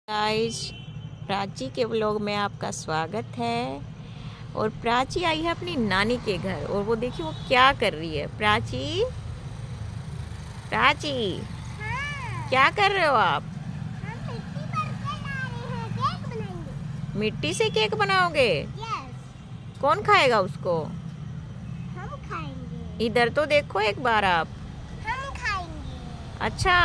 Guys, Prachi के vlog में आपका स्वागत है। और प्राची आई है अपनी नानी के घर और वो देखिए वो क्या कर रही है। प्राची प्राची हाँ। क्या कर रहे हो आप? हम मिट्टी भर के ला रहे हैं, केक बनाएंगे। मिट्टी से केक बनाओगे? यस। कौन खाएगा उसको? हम खाएंगे। इधर तो देखो एक बार आप। हम खाएंगे। अच्छा,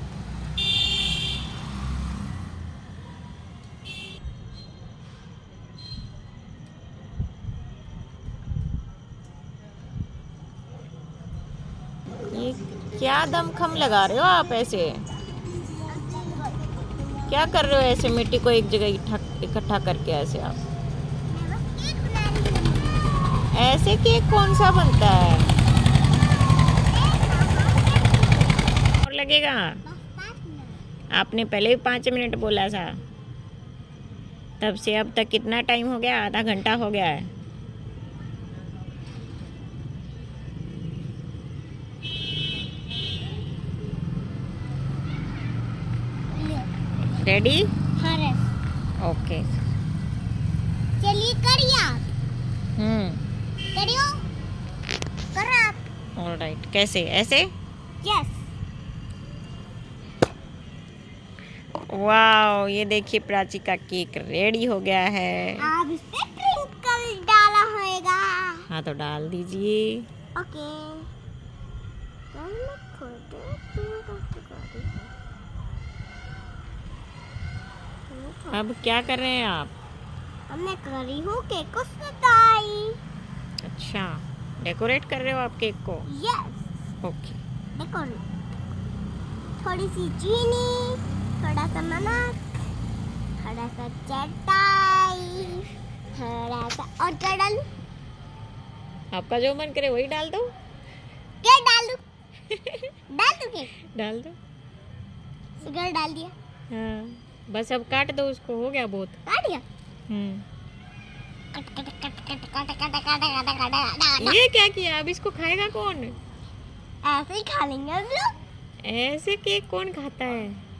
ये क्या दमखम लगा रहे हो आप ऐसे? क्या कर रहे हो ऐसे मिट्टी को एक जगह इकट्ठा करके ऐसे आप? मैं बस केक बना रही हूँ। ऐसे केक कौन सा बनता है? और लगेगा? बस 5 मिनट। आपने पहले भी 5 मिनट बोला था। तब से अब तक कितना टाइम हो गया? आधा घंटा हो गया है। रेडी? हाँ रेस। ओके। चलिए करिए आप। करियो। करो आप। ऑलराइट। कैसे? ऐसे? यस। वाओ, ये देखिए प्राची का केक रेडी हो गया है। आप इस पे ट्विंकल डाला होएगा। हाँ तो डाल दीजिए। ओके। अब क्या कर रहे हैं आप? हमने करी हूँ केक को सजाई। अच्छा, डेकोरेट कर रहे हो आप केक को? यस। ओके। देखो, थोड़ी सी चीनी, थोड़ा सा नमक, थोड़ा सा चटाई, थोड़ा सा और क्या डालूं? आपका जो मन करे वही डाल दो। क्या डालूं? डाल दूं केक? डाल दो। शुगर डाल दिया। हाँ, बस अब काट दो उसको, हो गया बहुत। काट दिया। हम्म। Cut cut cut cut cut cut cut cut cut. ये क्या किया? अब इसको खाएगा कौन? ऐसे ही खा लेंगे हम लोग। ऐसे केक कौन खाता है?